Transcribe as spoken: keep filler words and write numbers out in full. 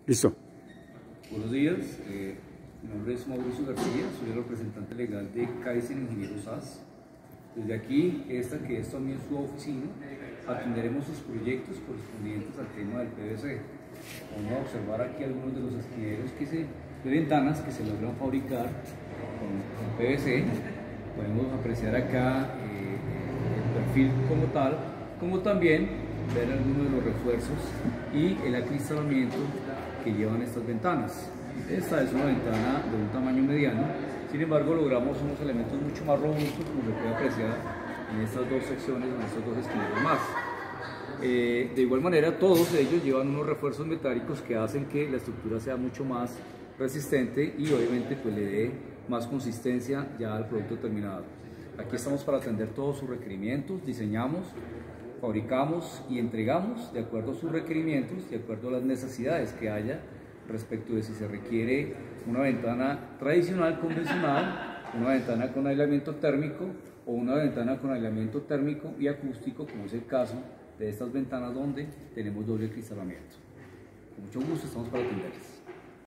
Listo. Buenos días, eh, mi nombre es Mauricio García, soy el representante legal de Kaizen Ingenieros S A S. Desde aquí, esta que es también su oficina, atenderemos sus proyectos correspondientes al tema del P V C. Vamos a observar aquí algunos de los esquineros que se, de ventanas que se logran fabricar con, con P V C. Podemos apreciar acá eh, el perfil como tal, como también ver algunos de los refuerzos y el acristalamiento que llevan estas ventanas. Esta es una ventana de un tamaño mediano, sin embargo logramos unos elementos mucho más robustos, como se puede apreciar en estas dos secciones, en estos dos esquineros más. Eh, de igual manera, todos ellos llevan unos refuerzos metálicos que hacen que la estructura sea mucho más resistente y obviamente pues le dé más consistencia ya al producto terminado. Aquí estamos para atender todos sus requerimientos, diseñamos, fabricamos y entregamos de acuerdo a sus requerimientos, de acuerdo a las necesidades que haya respecto de si se requiere una ventana tradicional, convencional, una ventana con aislamiento térmico o una ventana con aislamiento térmico y acústico, como es el caso de estas ventanas donde tenemos doble acristalamiento. Con mucho gusto estamos para atenderles.